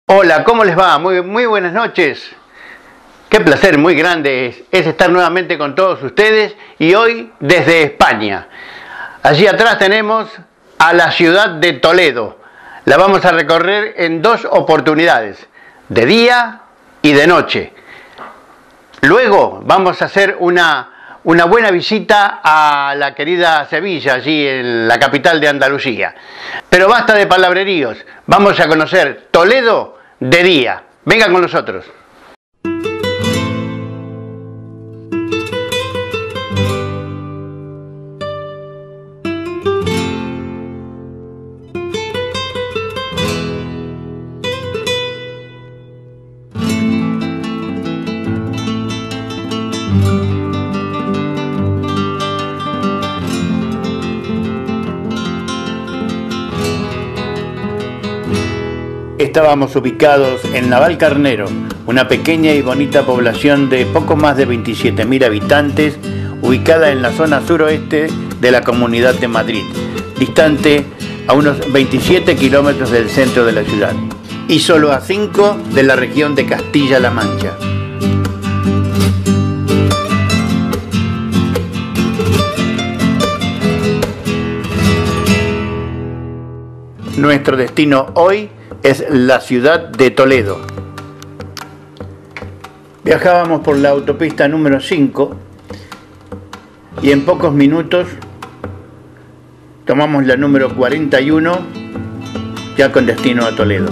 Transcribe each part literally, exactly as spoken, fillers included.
Hola, ¿cómo les va? Muy, muy buenas noches. Qué placer muy grande es, es estar nuevamente con todos ustedes y hoy desde España. Allí atrás tenemos a la ciudad de Toledo. La vamos a recorrer en dos oportunidades, de día y de noche. Luego vamos a hacer una, una buena visita a la querida Sevilla, allí en la capital de Andalucía. Pero basta de palabreríos, vamos a conocer Toledo de día. Venga con nosotros. Estábamos ubicados en Navalcarnero, una pequeña y bonita población de poco más de veintisiete mil habitantes, ubicada en la zona suroeste de la Comunidad de Madrid, distante a unos veintisiete kilómetros del centro de la ciudad, y solo a cinco de la región de Castilla-La Mancha. Nuestro destino hoy es la ciudad de Toledo. Viajábamos por la autopista número cinco y en pocos minutos tomamos la número cuarenta y uno, ya con destino a Toledo.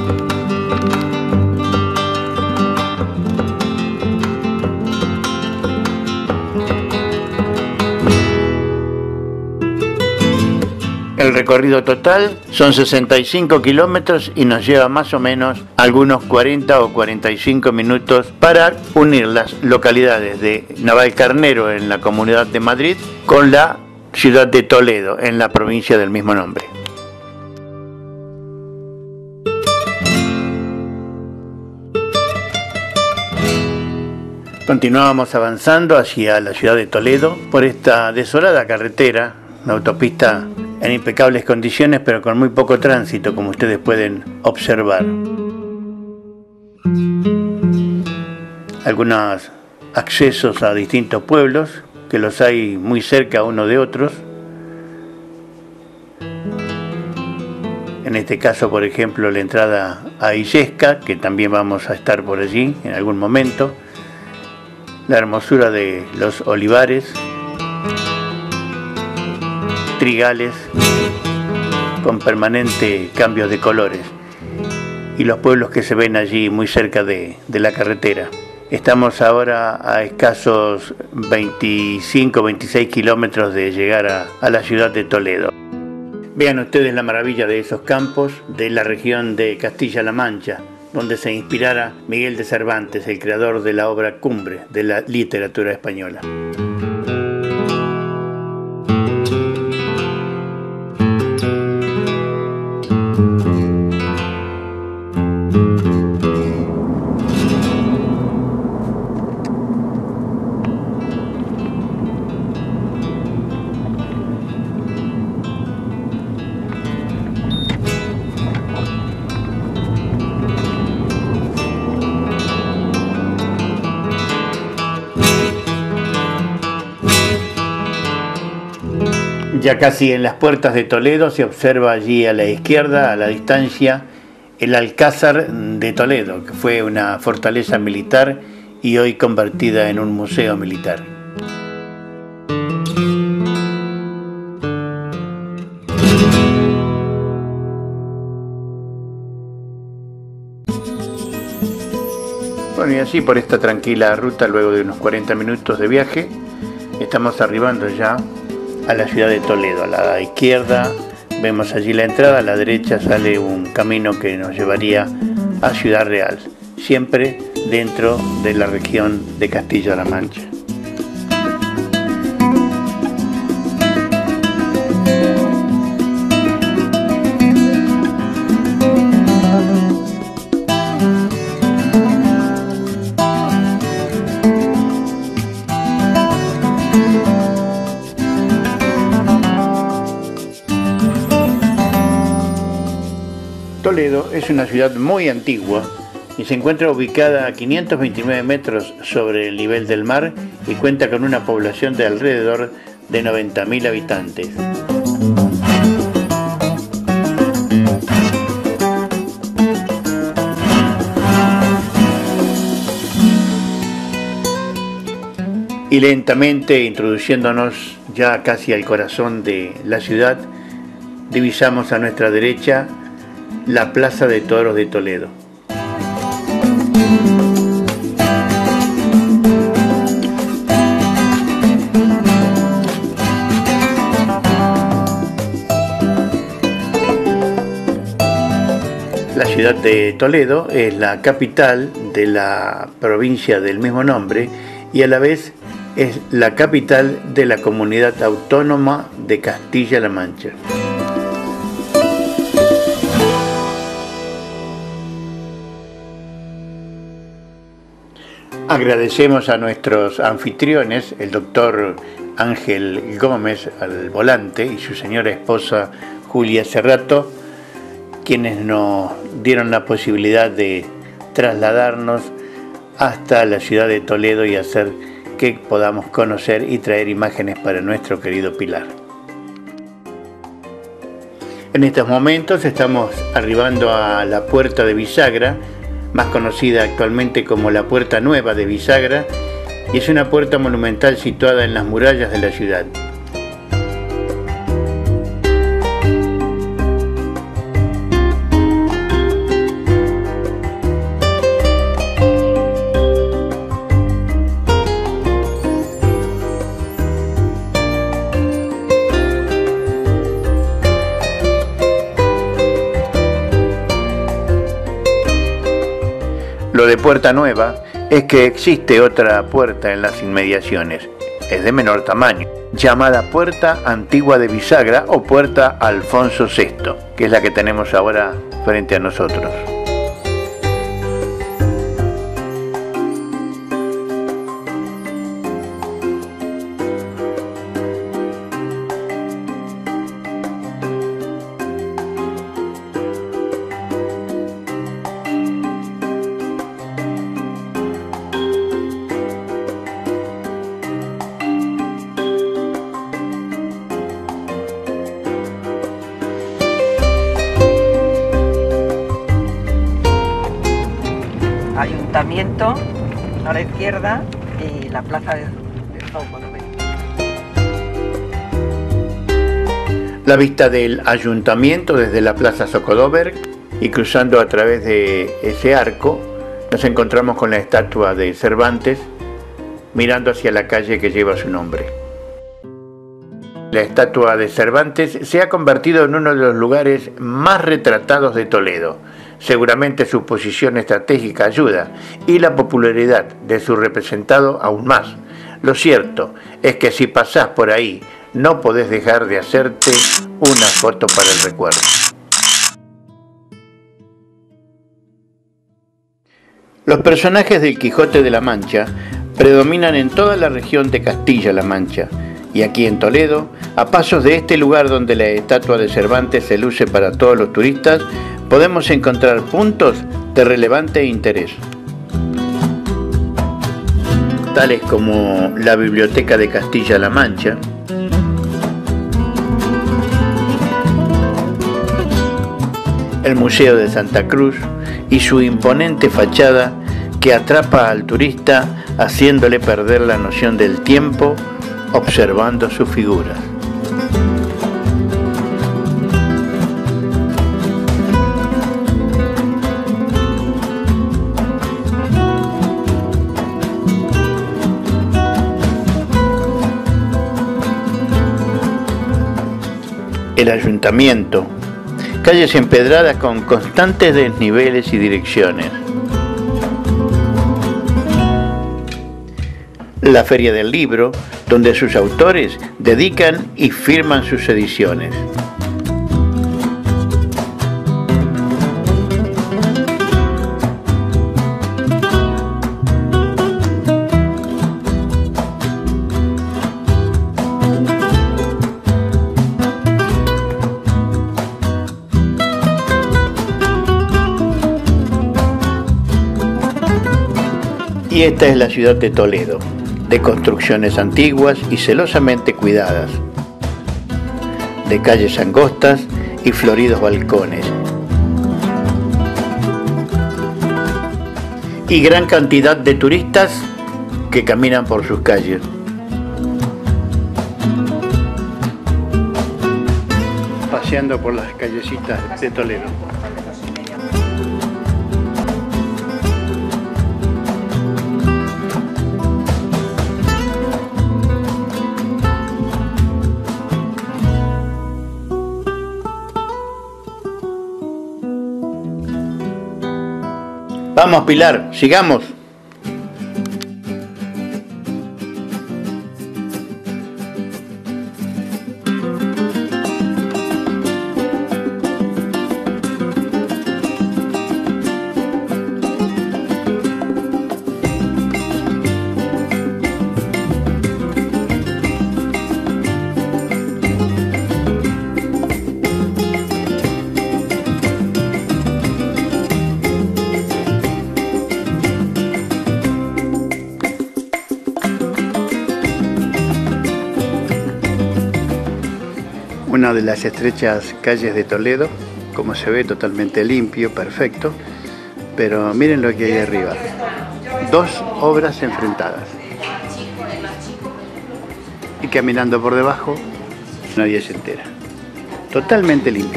El recorrido total son sesenta y cinco kilómetros y nos lleva más o menos algunos cuarenta o cuarenta y cinco minutos para unir las localidades de Navalcarnero en la Comunidad de Madrid con la ciudad de Toledo en la provincia del mismo nombre. Continuábamos avanzando hacia la ciudad de Toledo por esta desolada carretera, una autopista en impecables condiciones, pero con muy poco tránsito, como ustedes pueden observar. Algunos accesos a distintos pueblos, que los hay muy cerca uno de otros. En este caso, por ejemplo, la entrada a Illesca, que también vamos a estar por allí en algún momento. La hermosura de los olivares, trigales con permanente cambios de colores y los pueblos que se ven allí muy cerca de, de la carretera. Estamos ahora a escasos veinticinco o veintiséis kilómetros de llegar a, a la ciudad de Toledo. Vean ustedes la maravilla de esos campos de la región de Castilla-La Mancha, donde se inspirara Miguel de Cervantes, el creador de la obra cumbre de la literatura española. Ya casi en las puertas de Toledo se observa allí a la izquierda, a la distancia, el Alcázar de Toledo, que fue una fortaleza militar y hoy convertida en un museo militar. Bueno, y así por esta tranquila ruta, luego de unos cuarenta minutos de viaje, estamos arribando ya a la ciudad de Toledo. A la izquierda vemos allí la entrada, a la derecha sale un camino que nos llevaría a Ciudad Real, siempre dentro de la región de Castilla-La Mancha. Toledo es una ciudad muy antigua y se encuentra ubicada a quinientos veintinueve metros sobre el nivel del mar y cuenta con una población de alrededor de noventa mil habitantes. Y lentamente, introduciéndonos ya casi al corazón de la ciudad, divisamos a nuestra derecha la Plaza de Toros de Toledo. La ciudad de Toledo es la capital de la provincia del mismo nombre y a la vez es la capital de la comunidad autónoma de Castilla-La Mancha. Agradecemos a nuestros anfitriones, el doctor Ángel Gómez al volante y su señora esposa Julia Cerrato, quienes nos dieron la posibilidad de trasladarnos hasta la ciudad de Toledo y hacer que podamos conocer y traer imágenes para nuestro querido Pilar. En estos momentos estamos arribando a la Puerta de Bisagra, más conocida actualmente como la Puerta Nueva de Bisagra, y es una puerta monumental situada en las murallas de la ciudad. Lo de Puerta Nueva es que existe otra puerta en las inmediaciones, es de menor tamaño, llamada Puerta Antigua de Bisagra o Puerta Alfonso sexto, que es la que tenemos ahora frente a nosotros. Ayuntamiento a la izquierda y la plaza de, de Zócalo. La vista del ayuntamiento desde la plaza Zocodover y cruzando a través de ese arco nos encontramos con la estatua de Cervantes mirando hacia la calle que lleva su nombre. La estatua de Cervantes se ha convertido en uno de los lugares más retratados de Toledo. Seguramente su posición estratégica ayuda y la popularidad de su representado aún más. Lo cierto es que si pasás por ahí no podés dejar de hacerte una foto para el recuerdo. Los personajes del Quijote de la Mancha predominan en toda la región de Castilla-La Mancha y aquí en Toledo, a pasos de este lugar donde la estatua de Cervantes se luce para todos los turistas, podemos encontrar puntos de relevante interés, tales como la Biblioteca de Castilla-La Mancha, el Museo de Santa Cruz y su imponente fachada que atrapa al turista haciéndole perder la noción del tiempo observando sus figuras. El ayuntamiento, calles empedradas con constantes desniveles y direcciones. La Feria del Libro, donde sus autores dedican y firman sus ediciones. Y esta es la ciudad de Toledo, de construcciones antiguas y celosamente cuidadas, de calles angostas y floridos balcones, y gran cantidad de turistas que caminan por sus calles. Paseando por las callecitas de Toledo. Vamos, Pilar, sigamos. Una de las estrechas calles de Toledo, como se ve, totalmente limpio, perfecto, pero miren lo que hay arriba, dos obras enfrentadas, y caminando por debajo nadie se entera, totalmente limpio.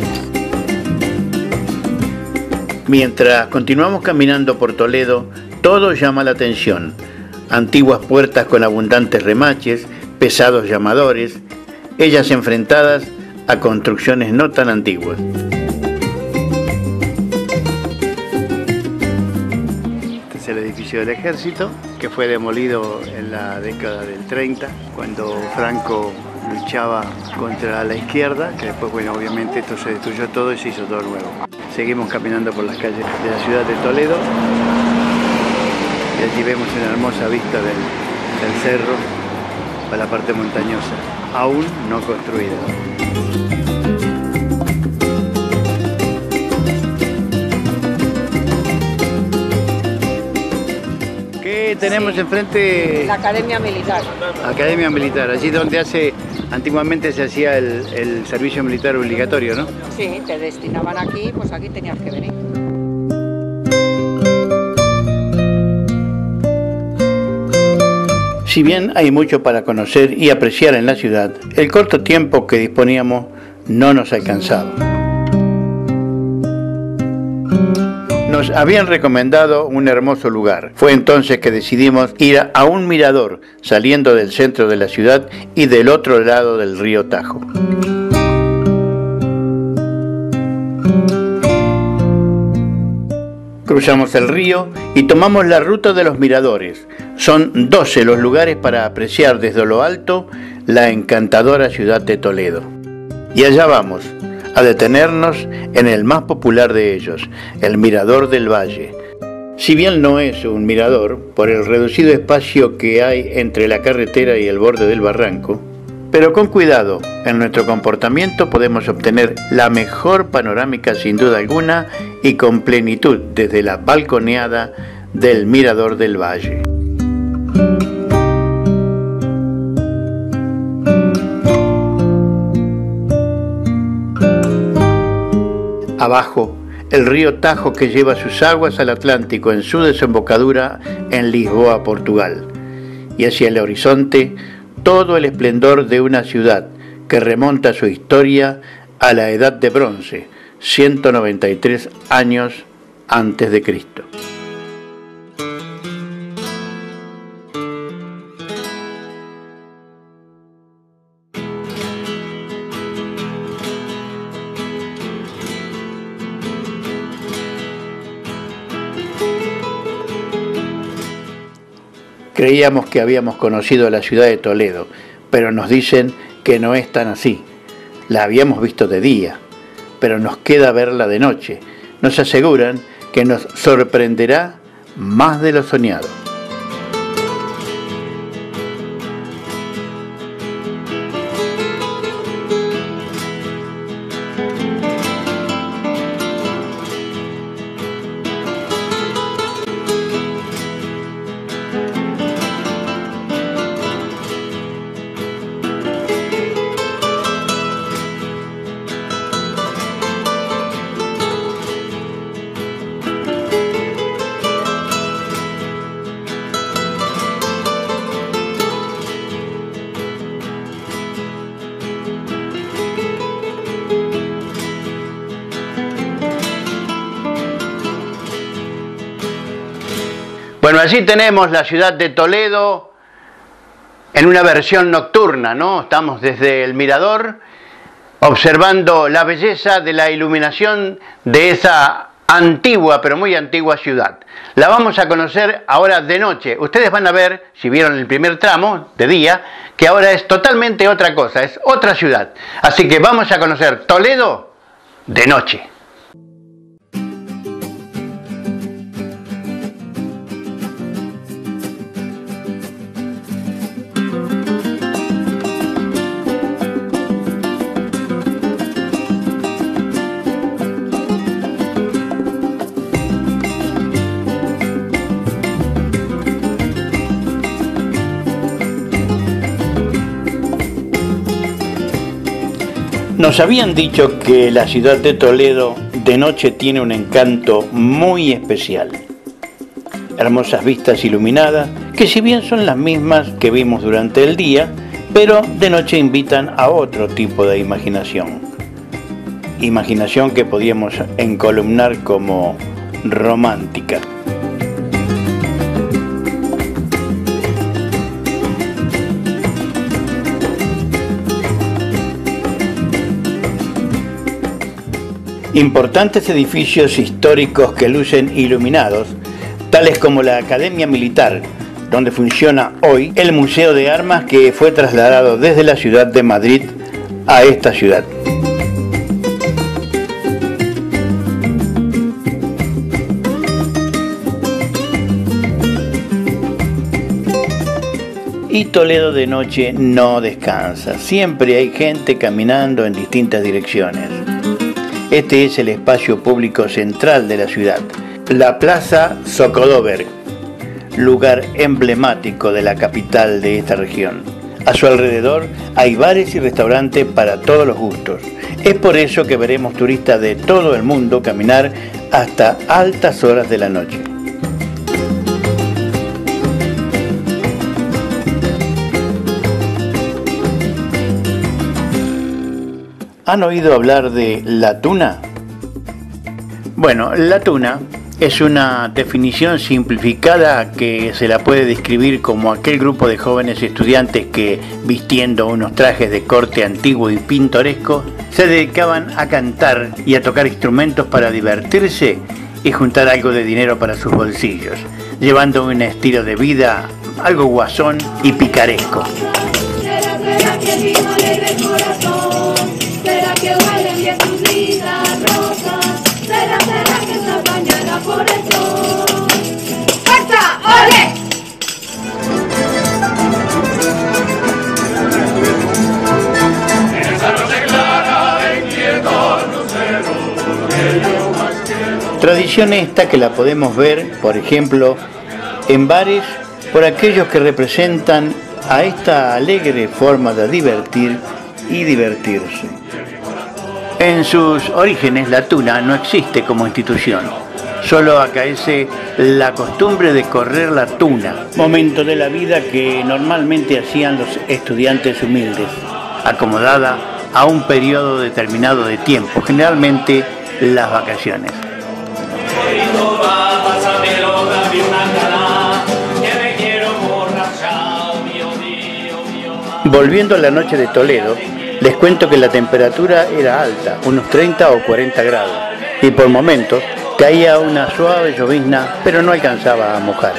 Mientras continuamos caminando por Toledo, todo llama la atención: antiguas puertas con abundantes remaches, pesados llamadores, ellas enfrentadas a construcciones no tan antiguas. Este es el edificio del ejército, que fue demolido en la década del treinta, cuando Franco luchaba contra la izquierda, que después, bueno, obviamente esto se destruyó todo y se hizo todo nuevo. Seguimos caminando por las calles de la ciudad de Toledo y allí vemos una hermosa vista del, del cerro para la parte montañosa, aún no construida. ¿Qué tenemos enfrente? La Academia Militar. Academia Militar, allí donde hace, antiguamente se hacía el, el servicio militar obligatorio, ¿no? Sí, te destinaban aquí, pues aquí tenías que venir. Si bien hay mucho para conocer y apreciar en la ciudad, el corto tiempo que disponíamos no nos alcanzaba. Nos habían recomendado un hermoso lugar. Fue entonces que decidimos ir a un mirador, saliendo del centro de la ciudad y del otro lado del río Tajo. Cruzamos el río y tomamos la ruta de los miradores. Son doce los lugares para apreciar desde lo alto la encantadora ciudad de Toledo. Y allá vamos, a detenernos en el más popular de ellos, el Mirador del Valle. Si bien no es un mirador, por el reducido espacio que hay entre la carretera y el borde del barranco, pero con cuidado en nuestro comportamiento podemos obtener la mejor panorámica sin duda alguna y con plenitud desde la balconeada del Mirador del Valle. Abajo, el río Tajo, que lleva sus aguas al Atlántico en su desembocadura en Lisboa, Portugal. Y hacia el horizonte, todo el esplendor de una ciudad que remonta su historia a la Edad de Bronce, ciento noventa y tres años antes de Cristo. Creíamos que habíamos conocido la ciudad de Toledo, pero nos dicen que no es tan así. La habíamos visto de día, pero nos queda verla de noche. Nos aseguran que nos sorprenderá más de lo soñado. Bueno, allí tenemos la ciudad de Toledo en una versión nocturna, ¿no? Estamos desde el mirador observando la belleza de la iluminación de esa antigua, pero muy antigua ciudad. La vamos a conocer ahora de noche. Ustedes van a ver, si vieron el primer tramo de día, que ahora es totalmente otra cosa, es otra ciudad. Así que vamos a conocer Toledo de noche. Nos habían dicho que la ciudad de Toledo de noche tiene un encanto muy especial. Hermosas vistas iluminadas, que si bien son las mismas que vimos durante el día, pero de noche invitan a otro tipo de imaginación. Imaginación que podíamos encolumnar como romántica. Importantes edificios históricos que lucen iluminados, tales como la Academia Militar, donde funciona hoy el Museo de Armas que fue trasladado desde la ciudad de Madrid a esta ciudad. Y Toledo de noche no descansa, siempre hay gente caminando en distintas direcciones. Este es el espacio público central de la ciudad, la Plaza Zocodover, lugar emblemático de la capital de esta región. A su alrededor hay bares y restaurantes para todos los gustos. Es por eso que veremos turistas de todo el mundo caminar hasta altas horas de la noche. ¿Han oído hablar de la tuna? Bueno, la tuna es una definición simplificada que se la puede describir como aquel grupo de jóvenes estudiantes que, vistiendo unos trajes de corte antiguo y pintoresco, se dedicaban a cantar y a tocar instrumentos para divertirse y juntar algo de dinero para sus bolsillos, llevando un estilo de vida algo guasón y picaresco. ¿Será, será que el vino alegra el corazón? ¿Será que huelen bien tus lindas rosas? ¿Será, será que estás bañada por el sol? ¡Fuerza! ¡Ole! En esa noche clara de quietos luceros, que yo más quiero. Tradición esta que la podemos ver, por ejemplo, en bares por aquellos que representan a esta alegre forma de divertir y divertirse. En sus orígenes la tuna no existe como institución, solo acaece la costumbre de correr la tuna, momento de la vida que normalmente hacían los estudiantes humildes, acomodada a un periodo determinado de tiempo, generalmente las vacaciones. Volviendo a la noche de Toledo, les cuento que la temperatura era alta, unos treinta o cuarenta grados, y por momentos caía una suave llovizna, pero no alcanzaba a mojar.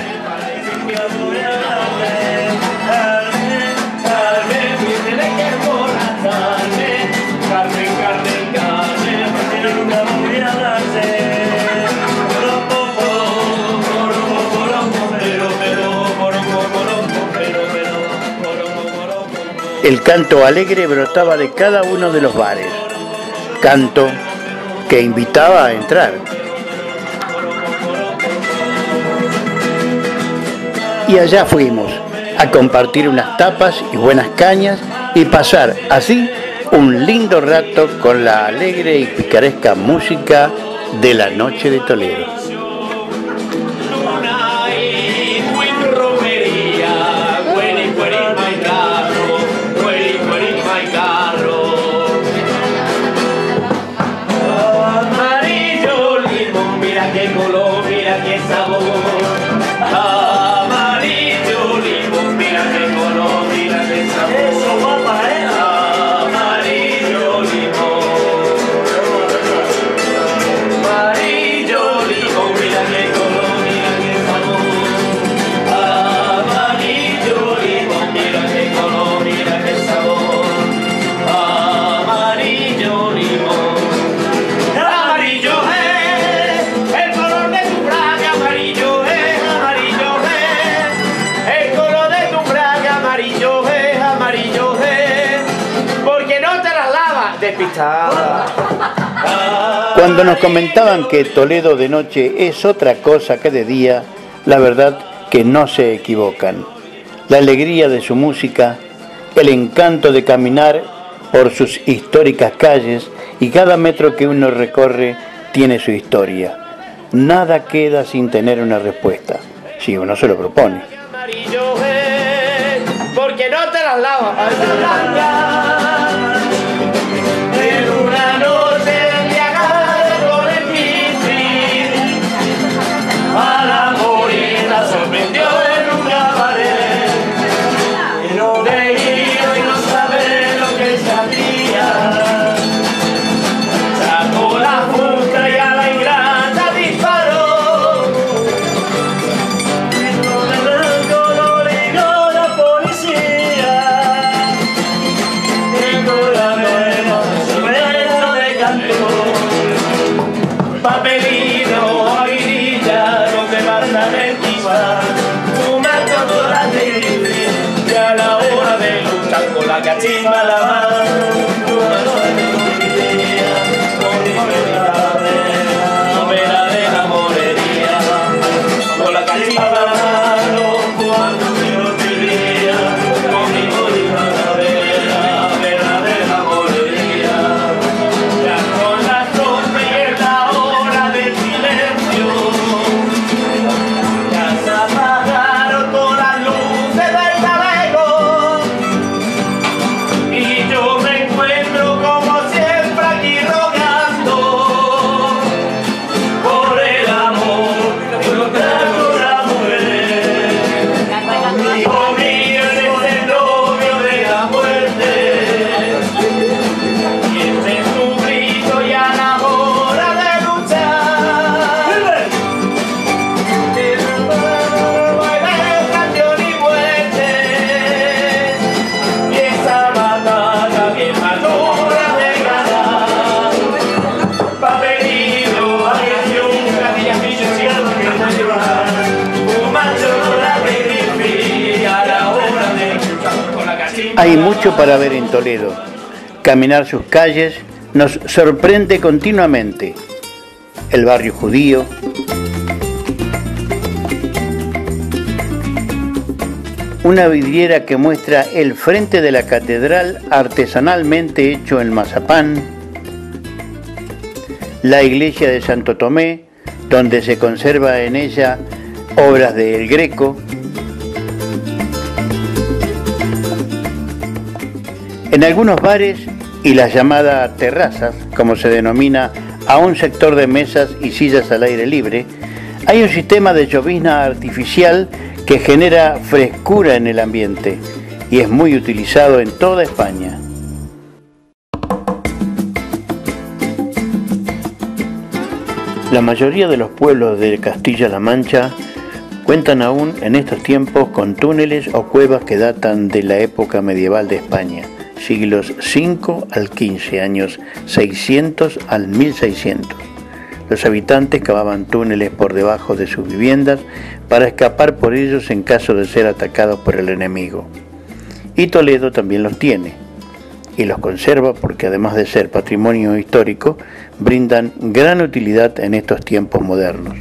El canto alegre brotaba de cada uno de los bares, canto que invitaba a entrar. Y allá fuimos, a compartir unas tapas y buenas cañas y pasar así un lindo rato con la alegre y picaresca música de la noche de Toledo. Amarillo limón, mira qué color, mira qué sabor. despistada. Cuando nos comentaban que Toledo de noche es otra cosa que de día, la verdad que no se equivocan. La alegría de su música, el encanto de caminar por sus históricas calles, y cada metro que uno recorre tiene su historia. Nada queda sin tener una respuesta, si uno se lo propone. Amarillo es, porque no te las lavas. En una noche embriagada con el pipi, a la morena sorprendió en un cabaret. Y no veía y no sabe lo que sabía. Sacó la punta y a la ingrata disparó. Y no le arrancó, no le dio la policía. Tengo la nueva sombrero de cantor. Papelito, aguililla, no te vas a mentir. Fumando toda la tele, y a la hora de luchar con la cachimba a la mano. Hay mucho para ver en Toledo. Caminar sus calles nos sorprende continuamente. El barrio judío, una vidriera que muestra el frente de la catedral artesanalmente hecho en mazapán, la iglesia de Santo Tomé, donde se conserva en ella obras de El Greco, en algunos bares y las llamadas terrazas, como se denomina a un sector de mesas y sillas al aire libre, hay un sistema de llovizna artificial que genera frescura en el ambiente y es muy utilizado en toda España. La mayoría de los pueblos de Castilla-La Mancha cuentan aún en estos tiempos con túneles o cuevas que datan de la época medieval de España, siglos cinco al quince, años seiscientos al mil seiscientos. Los habitantes cavaban túneles por debajo de sus viviendas para escapar por ellos en caso de ser atacados por el enemigo. Y Toledo también los tiene, y los conserva porque además de ser patrimonio histórico, brindan gran utilidad en estos tiempos modernos.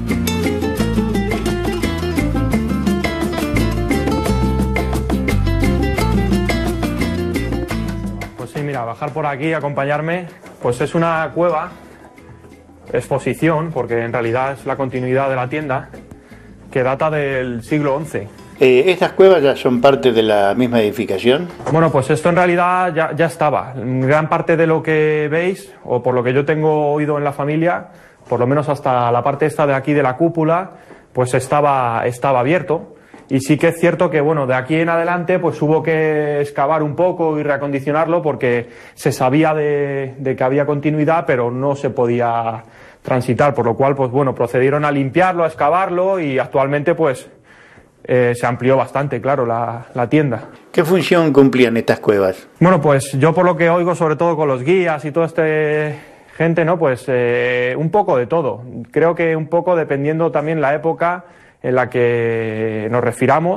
Pues sí, mira, bajar por aquí, acompañarme, pues es una cueva, exposición, porque en realidad es la continuidad de la tienda, que data del siglo once. Eh, ¿Estas cuevas ya son parte de la misma edificación? Bueno, pues esto en realidad ya, ya estaba. Gran parte de lo que veis, o por lo que yo tengo oído en la familia, por lo menos hasta la parte esta de aquí de la cúpula, pues estaba, estaba abierto. Y sí que es cierto que, bueno, de aquí en adelante pues hubo que excavar un poco y reacondicionarlo porque se sabía de, de que había continuidad, pero no se podía transitar, por lo cual, pues bueno, procedieron a limpiarlo, a excavarlo y actualmente pues eh, se amplió bastante, claro, la, la tienda. ¿Qué función cumplían estas cuevas? Bueno, pues yo por lo que oigo, sobre todo con los guías y toda esta gente, ¿no? Pues eh, un poco de todo. Creo que un poco dependiendo también la época en la que nos refiramos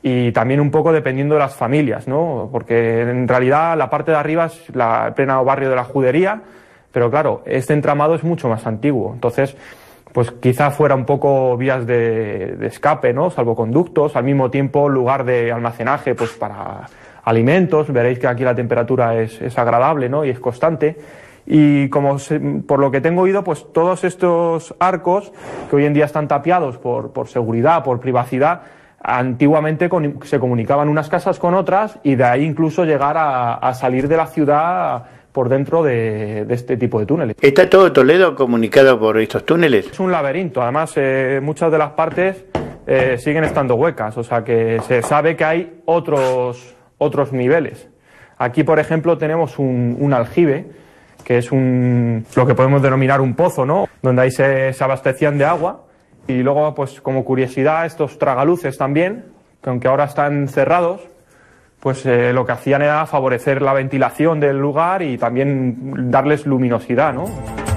y también un poco dependiendo de las familias, ¿no? Porque en realidad la parte de arriba es la, el pleno barrio de la Judería, pero claro, este entramado es mucho más antiguo, entonces pues quizá fuera un poco vías de, de escape, ¿no? Salvoconductos, al mismo tiempo lugar de almacenaje pues para alimentos. Veréis que aquí la temperatura es, es agradable, ¿no? Y es constante. Y como se, por lo que tengo oído, pues todos estos arcos que hoy en día están tapiados por, por seguridad, por privacidad, antiguamente con, se comunicaban unas casas con otras y de ahí incluso llegar a, a salir de la ciudad por dentro de, de este tipo de túneles. ¿Está todo Toledo comunicado por estos túneles? Es un laberinto, además eh, muchas de las partes eh, siguen estando huecas, o sea que se sabe que hay otros, otros niveles. Aquí, por ejemplo, tenemos un, un aljibe, que es un, lo que podemos denominar un pozo, ¿no? Donde ahí se, se abastecían de agua. Y luego, pues como curiosidad, estos tragaluces también, que aunque ahora están cerrados, pues eh, lo que hacían era favorecer la ventilación del lugar y también darles luminosidad, ¿no?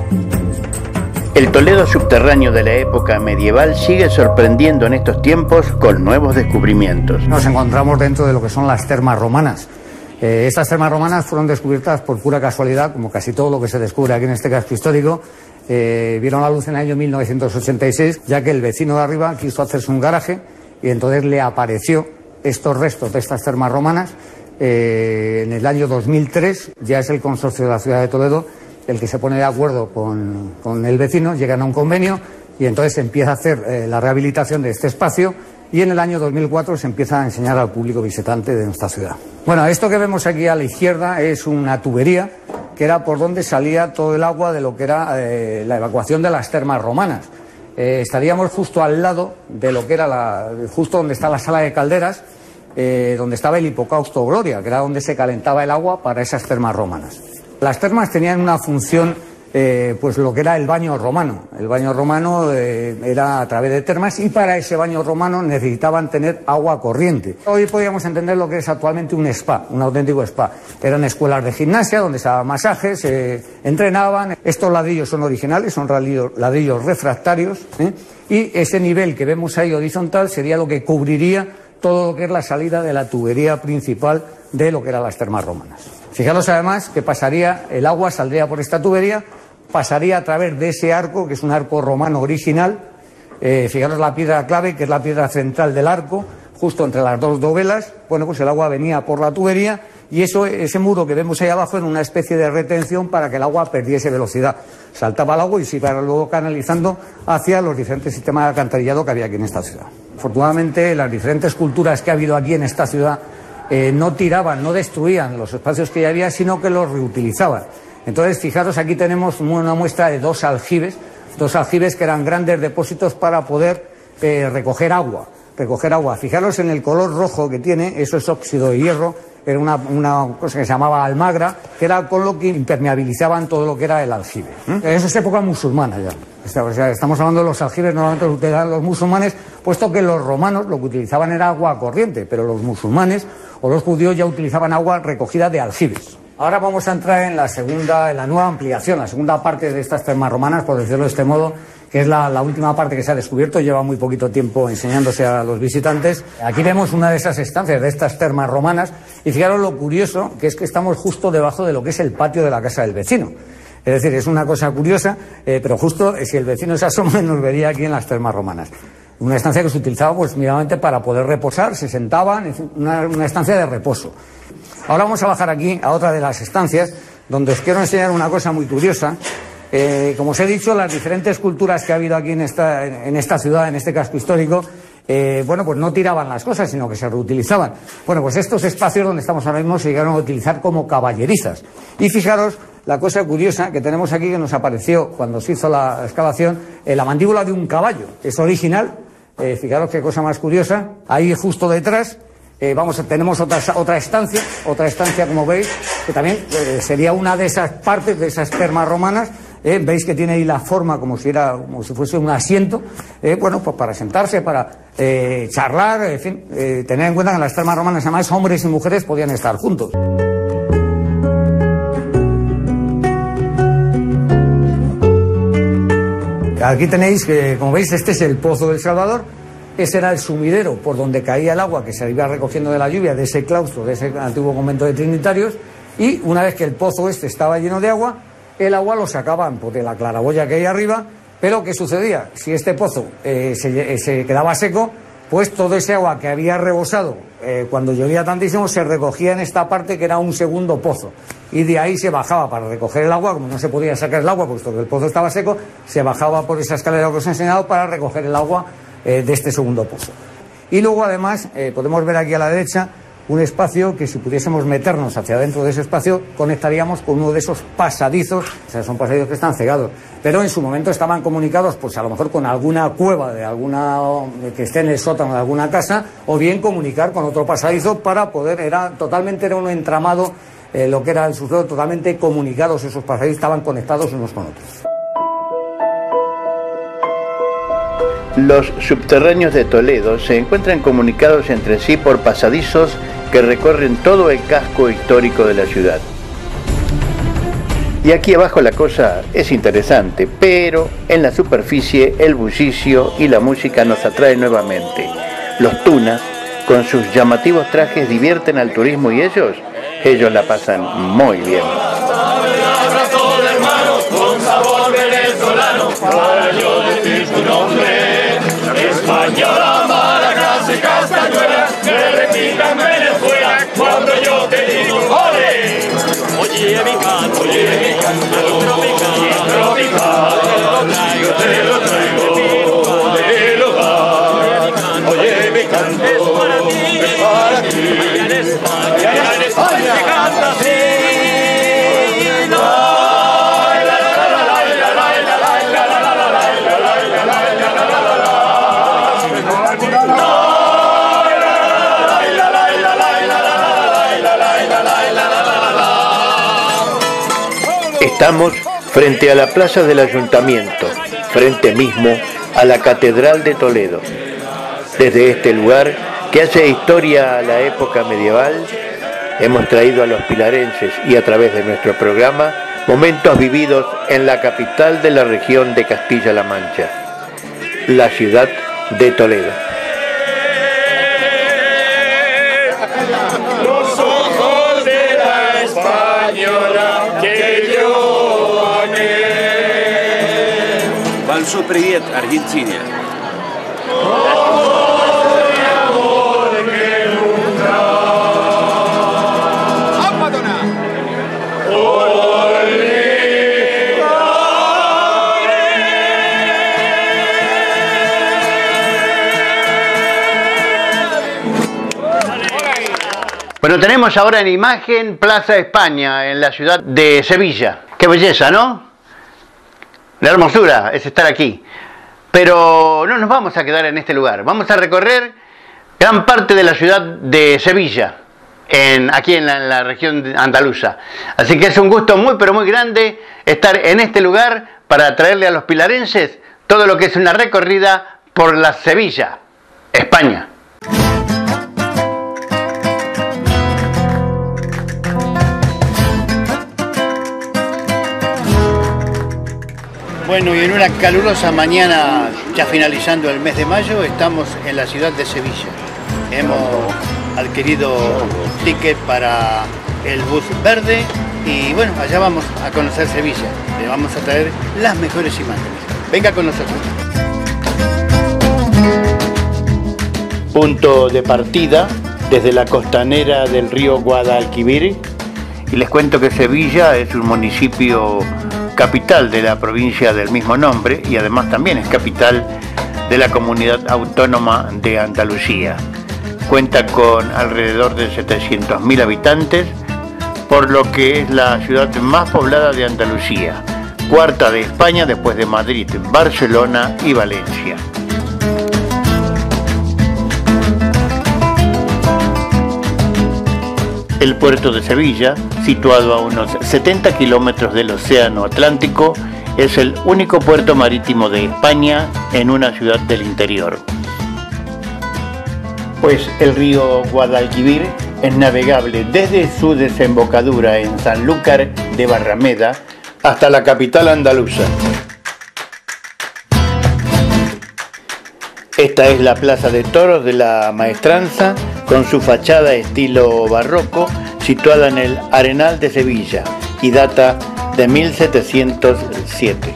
El Toledo subterráneo de la época medieval sigue sorprendiendo en estos tiempos con nuevos descubrimientos. Nos encontramos dentro de lo que son las termas romanas. Eh, estas termas romanas fueron descubiertas por pura casualidad, como casi todo lo que se descubre aquí en este casco histórico. Eh, vieron la luz en el año mil novecientos ochenta y seis, ya que el vecino de arriba quiso hacerse un garaje y entonces le apareció estos restos de estas termas romanas. Eh, en el año dos mil tres ya es el consorcio de la ciudad de Toledo el que se pone de acuerdo con, con el vecino, llegan a un convenio y entonces se empieza a hacer eh, la rehabilitación de este espacio y en el año dos mil cuatro se empieza a enseñar al público visitante de nuestra ciudad. Bueno, esto que vemos aquí a la izquierda es una tubería que era por donde salía todo el agua de lo que era eh, la evacuación de las termas romanas. Eh, estaríamos justo al lado de lo que era la, justo donde está la sala de calderas, eh, donde estaba el hipocausto Gloria, que era donde se calentaba el agua para esas termas romanas. Las termas tenían una función, eh, pues lo que era el baño romano. El baño romano eh, era a través de termas y para ese baño romano necesitaban tener agua corriente. Hoy podríamos entender lo que es actualmente un spa, un auténtico spa. Eran escuelas de gimnasia donde se daban masajes, se eh, entrenaban. Estos ladrillos son originales, son ladrillos, ladrillos refractarios, ¿eh? Y ese nivel que vemos ahí horizontal sería lo que cubriría todo lo que es la salida de la tubería principal de lo que eran las termas romanas. Fijaros además que pasaría, el agua saldría por esta tubería, pasaría a través de ese arco, que es un arco romano original. Eh, fijaros la piedra clave, que es la piedra central del arco, justo entre las dos dovelas. Bueno, pues el agua venía por la tubería y eso, ese muro que vemos ahí abajo era una especie de retención para que el agua perdiese velocidad. Saltaba el agua y se iba luego canalizando hacia los diferentes sistemas de alcantarillado que había aquí en esta ciudad. Afortunadamente, las diferentes culturas que ha habido aquí en esta ciudad eh, no tiraban, no destruían los espacios que ya había, sino que los reutilizaban. Entonces, fijaros, aquí tenemos una muestra de dos aljibes, dos aljibes que eran grandes depósitos para poder eh, recoger agua, recoger agua. Fijaros en el color rojo que tiene, eso es óxido de hierro, era una, una cosa que se llamaba almagra, que era con lo que impermeabilizaban todo lo que era el aljibe. ¿Mm? Eso es época musulmana ya. O sea, estamos hablando de los aljibes, normalmente los utilizaban los musulmanes, puesto que los romanos lo que utilizaban era agua corriente, pero los musulmanes o los judíos ya utilizaban agua recogida de aljibes. Ahora vamos a entrar en la segunda, en la nueva ampliación, la segunda parte de estas termas romanas, por decirlo de este modo, que es la, la última parte que se ha descubierto, lleva muy poquito tiempo enseñándose a los visitantes. Aquí vemos una de esas estancias de estas termas romanas y fijaros lo curioso que es que estamos justo debajo de lo que es el patio de la casa del vecino. Es decir, es una cosa curiosa, eh, pero justo eh, si el vecino se asoma nos vería aquí en las termas romanas. Una estancia que se utilizaba pues mínimamente para poder reposar, se sentaban, una, una estancia de reposo. Ahora vamos a bajar aquí a otra de las estancias, donde os quiero enseñar una cosa muy curiosa. Eh, como os he dicho, las diferentes culturas que ha habido aquí en esta, en esta ciudad, en este casco histórico, eh, bueno, pues no tiraban las cosas, sino que se reutilizaban. Bueno, pues estos espacios donde estamos ahora mismo se llegaron a utilizar como caballerizas. Y fijaros la cosa curiosa que tenemos aquí, que nos apareció cuando se hizo la excavación, eh, la mandíbula de un caballo. Es original, eh, fijaros qué cosa más curiosa. Ahí justo detrás eh, vamos, tenemos otra, otra estancia, otra estancia como veis, que también eh, sería una de esas partes de esas termas romanas. Eh, veis que tiene ahí la forma como si, era, como si fuese un asiento, eh, bueno, pues para sentarse, para eh, charlar, en fin, eh, tener en cuenta que en las termas romanas además hombres y mujeres podían estar juntos. Aquí tenéis que, como veis, este es el Pozo del Salvador. ese era el sumidero por donde caía el agua que se iba recogiendo de la lluvia, de ese claustro, de ese antiguo convento de trinitarios, y una vez que el pozo este estaba lleno de agua, el agua lo sacaban pues, de la claraboya que hay arriba. Pero ¿qué sucedía? Si este pozo eh, se, se quedaba seco, pues todo ese agua que había rebosado eh, cuando llovía tantísimo se recogía en esta parte que era un segundo pozo, y de ahí se bajaba para recoger el agua. Como no se podía sacar el agua puesto que el pozo estaba seco, se bajaba por esa escalera que os he enseñado para recoger el agua eh, de este segundo pozo. Y luego además eh, podemos ver aquí a la derecha un espacio que, si pudiésemos meternos hacia adentro de ese espacio, conectaríamos con uno de esos pasadizos. O sea, son pasadizos que están cegados, pero en su momento estaban comunicados pues a lo mejor con alguna cueva de alguna que esté en el sótano de alguna casa, o bien comunicar con otro pasadizo para poder, era totalmente era un entramado, eh, lo que era el subsuelo, totalmente comunicados. Esos pasadizos estaban conectados unos con otros. Los subterráneos de Toledo se encuentran comunicados entre sí por pasadizos que recorren todo el casco histórico de la ciudad. Y aquí abajo la cosa es interesante, pero en la superficie el bullicio y la música nos atraen nuevamente. Los tunas, con sus llamativos trajes, divierten al turismo y ellos, ellos la pasan muy bien. Abrazo de hermanos con sabor venezolano, para yo decir tu nombre. Española, Maracas y Castañuela, que repitan Venezuela cuando yo te digo ¡ole! Oye mi canto, oye mi canto, tropical, tropical, yo te lo traigo del hogar. Oye mi canto, es para ti, allá en España, allá en España se canta así. Estamos frente a la plaza del Ayuntamiento, frente mismo a la Catedral de Toledo. Desde este lugar, que hace historia a la época medieval, hemos traído a los pilarenses y a través de nuestro programa momentos vividos en la capital de la región de Castilla-La Mancha, la ciudad de Toledo. Los ojos de la española que yo amé. Большой привет, Аргентине. Bueno, tenemos ahora en imagen Plaza España, en la ciudad de Sevilla. Qué belleza, ¿no? La hermosura es estar aquí. Pero no nos vamos a quedar en este lugar. Vamos a recorrer gran parte de la ciudad de Sevilla, en, aquí en la, en la región andaluza. Así que es un gusto muy, pero muy grande estar en este lugar para traerle a los pilarenses todo lo que es una recorrida por la Sevilla, España. Bueno, y en una calurosa mañana, ya finalizando el mes de mayo, estamos en la ciudad de Sevilla. Hemos adquirido ticket para el bus verde y bueno, allá vamos a conocer Sevilla. Le vamos a traer las mejores imágenes. Venga con nosotros. Punto de partida desde la costanera del río Guadalquivir. Y les cuento que Sevilla es un municipio capital de la provincia del mismo nombre y además también es capital de la comunidad autónoma de Andalucía. Cuenta con alrededor de setecientos mil habitantes, por lo que es la ciudad más poblada de Andalucía, cuarta de España después de Madrid, Barcelona y Valencia. El puerto de Sevilla, situado a unos setenta kilómetros del Océano Atlántico, es el único puerto marítimo de España en una ciudad del interior. Pues el río Guadalquivir es navegable desde su desembocadura en Sanlúcar de Barrameda hasta la capital andaluza. Este Esta es la Plaza de Toros de la Maestranza, con su fachada estilo barroco, situada en el Arenal de Sevilla y data de mil setecientos siete.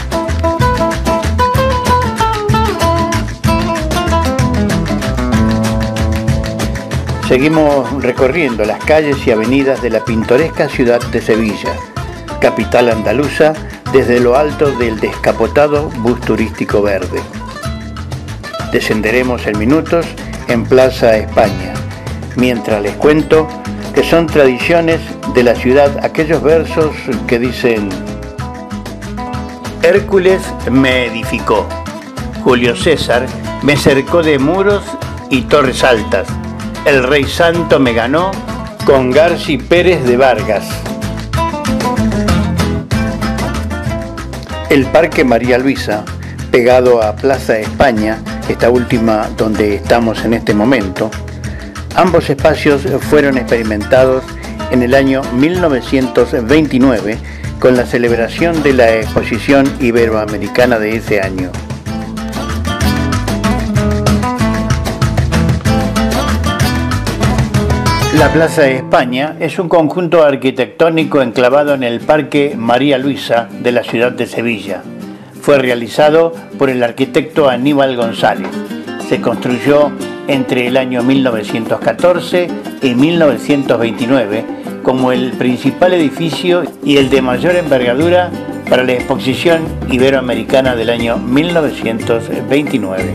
Seguimos recorriendo las calles y avenidas de la pintoresca ciudad de Sevilla, capital andaluza, desde lo alto del descapotado bus turístico verde. Descenderemos en minutos en Plaza España, mientras les cuento que son tradiciones de la ciudad aquellos versos que dicen: Hércules me edificó, Julio César me cercó de muros y torres altas, el Rey Santo me ganó con Garci Pérez de Vargas. El Parque María Luisa, pegado a Plaza España, esta última donde estamos en este momento, ambos espacios fueron experimentados en el año mil novecientos veintinueve con la celebración de la Exposición Iberoamericana de ese año. La Plaza España es un conjunto arquitectónico enclavado en el Parque María Luisa de la ciudad de Sevilla. Fue realizado por el arquitecto Aníbal González. Se construyó entre el año mil novecientos catorce y mil novecientos veintinueve como el principal edificio y el de mayor envergadura para la Exposición Iberoamericana del año mil novecientos veintinueve.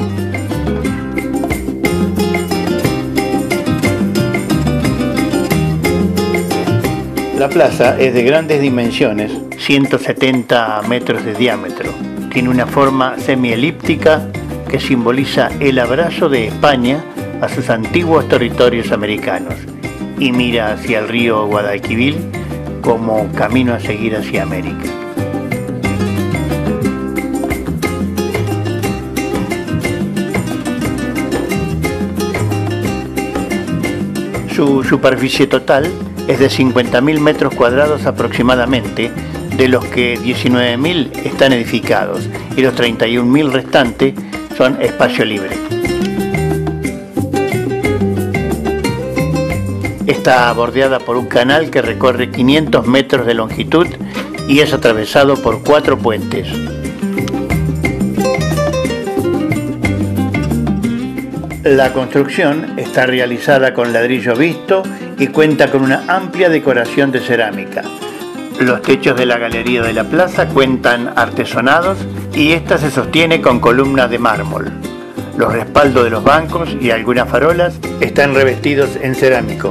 La plaza es de grandes dimensiones, ciento setenta metros de diámetro. Tiene una forma semielíptica que simboliza el abrazo de España a sus antiguos territorios americanos y mira hacia el río Guadalquivir como camino a seguir hacia América. Su superficie total es de cincuenta mil metros cuadrados aproximadamente, de los que diecinueve mil están edificados y los treinta y un mil restantes son espacio libre. Está bordeada por un canal que recorre quinientos metros de longitud y es atravesado por cuatro puentes. La construcción está realizada con ladrillo visto y cuenta con una amplia decoración de cerámica. Los techos de la galería de la plaza cuentan artesonados y esta se sostiene con columnas de mármol. Los respaldos de los bancos y algunas farolas están revestidos en cerámico.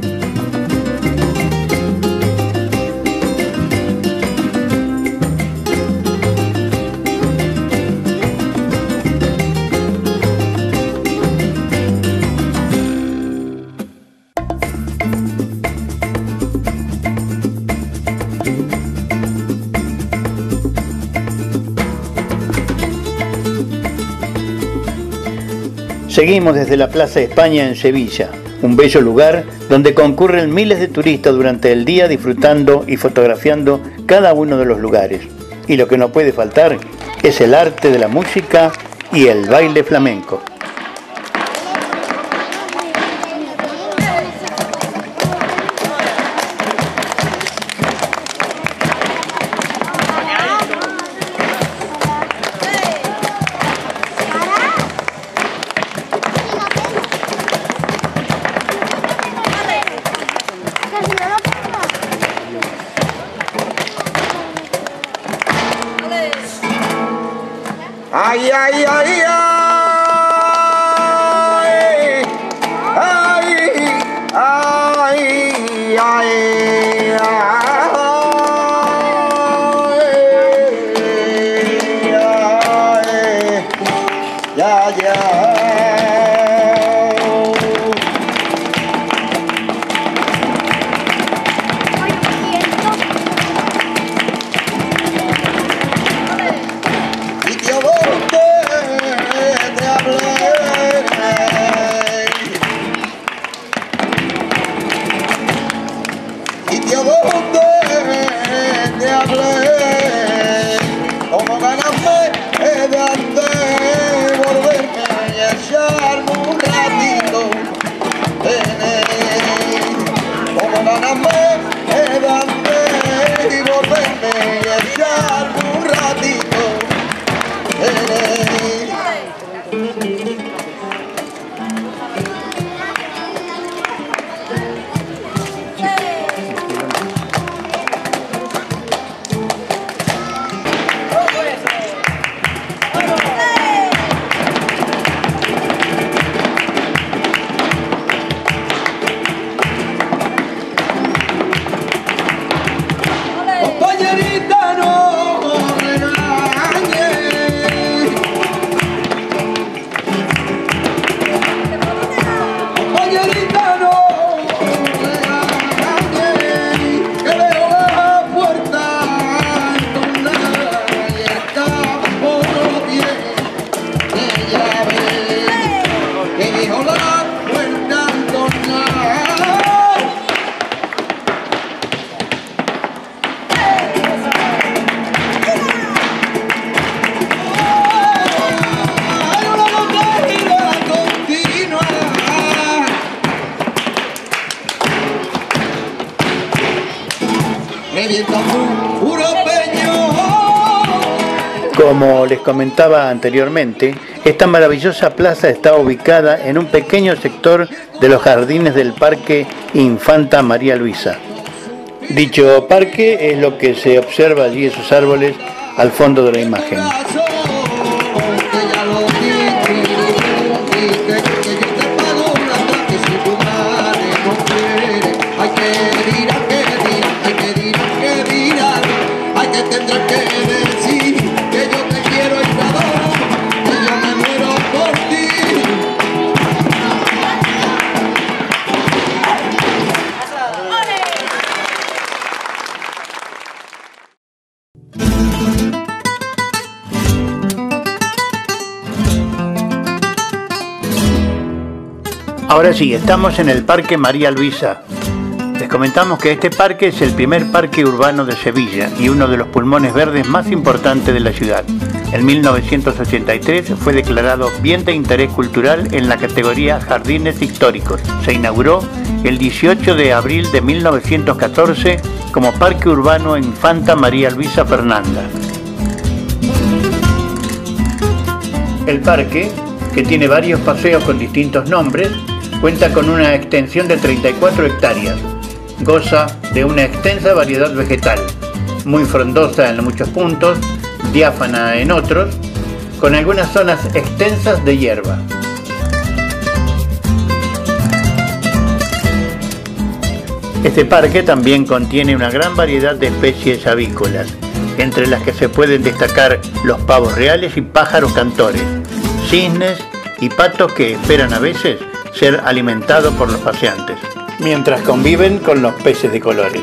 Seguimos desde la Plaza España en Sevilla, un bello lugar donde concurren miles de turistas durante el día disfrutando y fotografiando cada uno de los lugares. Y lo que no puede faltar es el arte de la música y el baile flamenco. Ay, ay, ay, ay, ay, ay, ay, ay, ya, ya. Y te que nada más quedan de y volverme y echarme un ratito en él. Como les comentaba anteriormente, esta maravillosa plaza está ubicada en un pequeño sector de los jardines del Parque Infanta María Luisa. Dicho parque es lo que se observa allí, esos árboles al fondo de la imagen. Ahora sí, estamos en el Parque María Luisa. Les comentamos que este parque es el primer parque urbano de Sevilla y uno de los pulmones verdes más importantes de la ciudad. En mil novecientos ochenta y tres fue declarado Bien de Interés Cultural en la categoría Jardines Históricos. Se inauguró el dieciocho de abril de mil novecientos catorce como Parque Urbano Infanta María Luisa Fernanda. El parque, que tiene varios paseos con distintos nombres, cuenta con una extensión de treinta y cuatro hectáreas. Goza de una extensa variedad vegetal, muy frondosa en muchos puntos, diáfana en otros, con algunas zonas extensas de hierba. Este parque también contiene una gran variedad de especies avícolas, entre las que se pueden destacar los pavos reales y pájaros cantores, cisnes y patos que esperan a veces ser alimentados por los paseantes, mientras conviven con los peces de colores.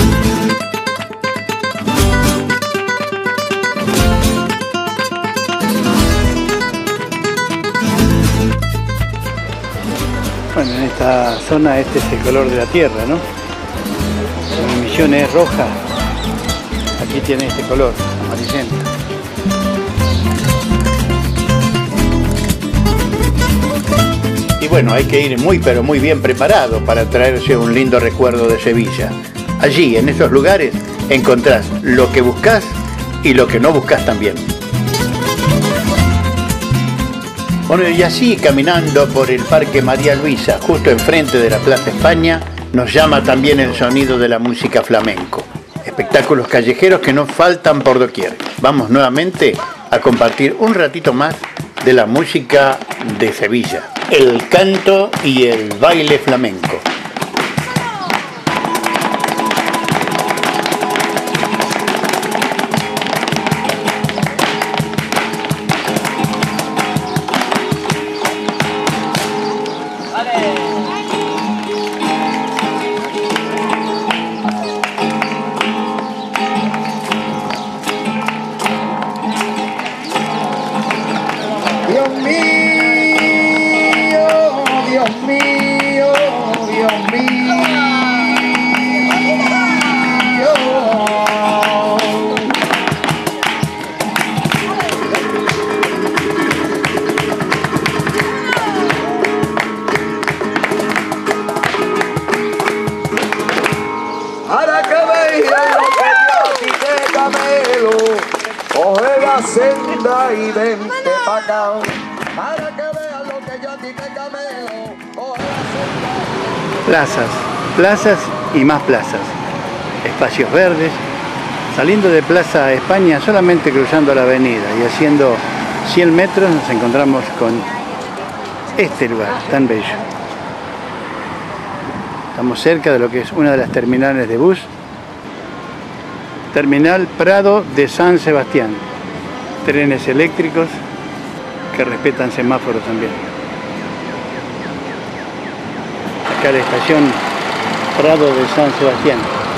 Bueno, en esta zona este es el color de la tierra, ¿no? La emisión es roja, aquí tiene este color amarillento. Y bueno, hay que ir muy pero muy bien preparado para traerse un lindo recuerdo de Sevilla. Allí, en esos lugares, encontrás lo que buscás y lo que no buscás también. Bueno, y así caminando por el Parque María Luisa, justo enfrente de la Plaza España, nos llama también el sonido de la música flamenco. Espectáculos callejeros que no faltan por doquier. Vamos nuevamente a compartir un ratito más de la música de Sevilla, el canto y el baile flamenco. Dios mío, Dios mío, Dios senda y vente pa' acá. Para que veas lo que yo a ti te camelo. Coge la senda. Plazas, plazas y más plazas. Espacios verdes. Saliendo de Plaza España, solamente cruzando la avenida y haciendo cien metros nos encontramos con este lugar tan bello. Estamos cerca de lo que es una de las terminales de bus. Terminal Prado de San Sebastián. Trenes eléctricos que respetan semáforos también. Acá la estación Prado de San Sebastián.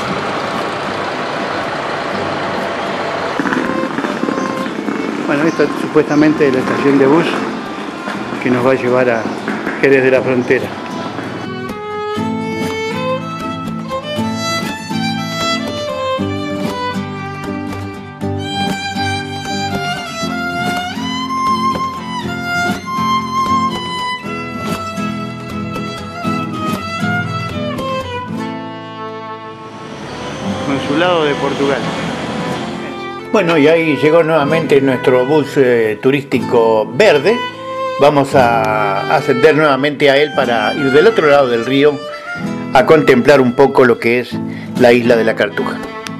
Bueno, esta supuestamente es la estación de bus que nos va a llevar a Jerez de la Frontera. Consulado de Portugal. Bueno, y ahí llegó nuevamente nuestro bus eh, turístico verde. Vamos a ascender nuevamente a él para ir del otro lado del río a contemplar un poco lo que es la isla de la Cartuja.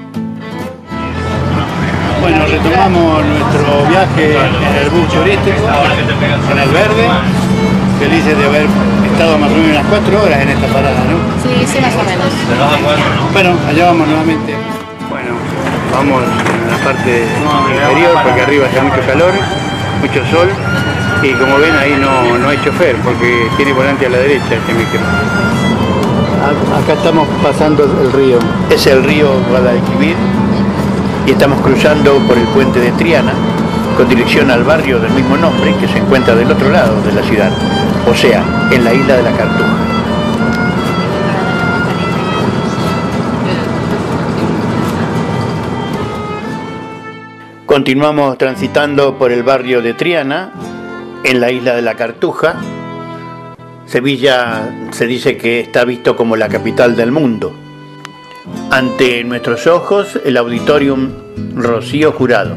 Bueno, retomamos nuestro viaje en el bus turístico, en el verde. Felices de haber estado más o menos unas cuatro horas en esta parada, ¿no? Sí, sí, más o menos. Bueno, allá vamos nuevamente. Bueno, vamos en la parte inferior porque arriba hace mucho calor, mucho sol y como ven ahí no, no hay chofer porque tiene volante a la derecha este micro. Acá estamos pasando el río, es el río Guadalquivir y estamos cruzando por el puente de Triana con dirección al barrio del mismo nombre que se encuentra del otro lado de la ciudad, o sea, en la isla de la Cartuja. Continuamos transitando por el barrio de Triana, en la isla de la Cartuja. Sevilla se dice que está visto como la capital del mundo. Ante nuestros ojos, el Auditorium Rocío Jurado.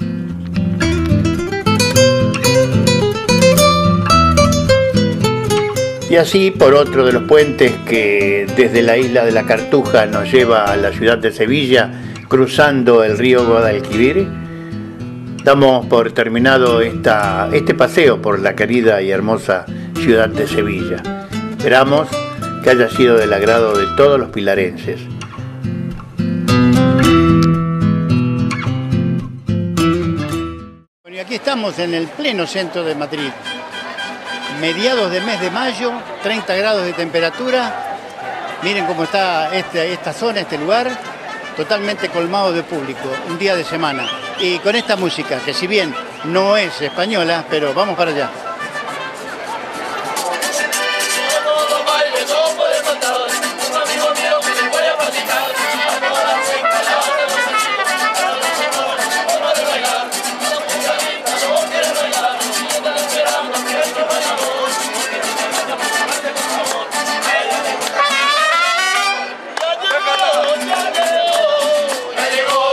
Y así por otro de los puentes que desde la isla de la Cartuja nos lleva a la ciudad de Sevilla, cruzando el río Guadalquivir, damos por terminado esta, este paseo por la querida y hermosa ciudad de Sevilla. Esperamos que haya sido del agrado de todos los pilarenses. Bueno, y aquí estamos en el pleno centro de Madrid. Mediados del mes de mayo, treinta grados de temperatura. Miren cómo está este, esta zona, este lugar, totalmente colmado de público, un día de semana. Y con esta música, que si bien no es española, pero vamos para allá.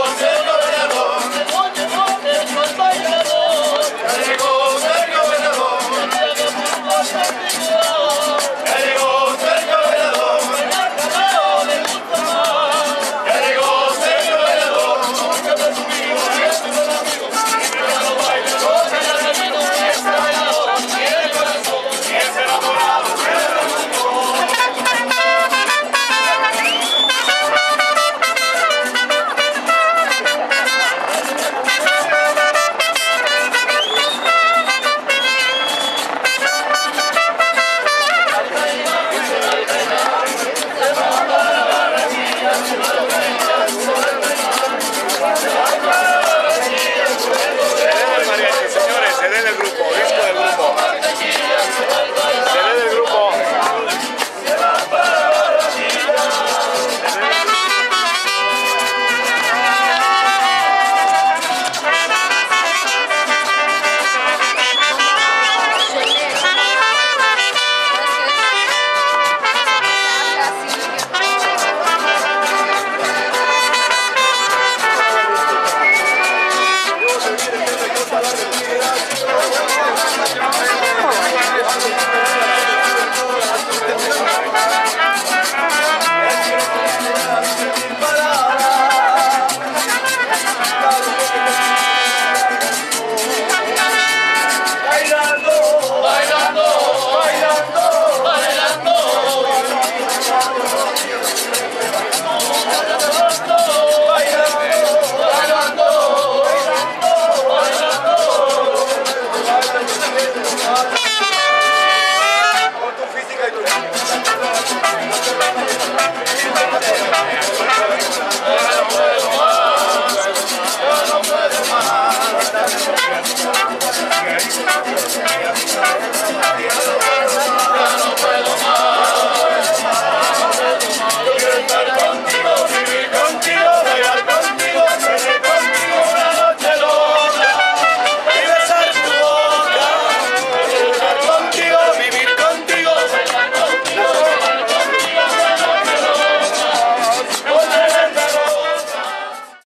Llegó el gobernador,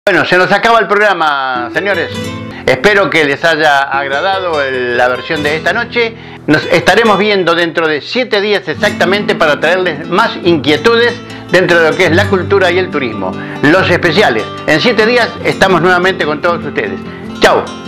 Bueno, se nos acaba el programa, señores. Espero que les haya agradado el, la versión de esta noche. Nos estaremos viendo dentro de siete días exactamente para traerles más inquietudes dentro de lo que es la cultura y el turismo. Los especiales. En siete días estamos nuevamente con todos ustedes. Chao.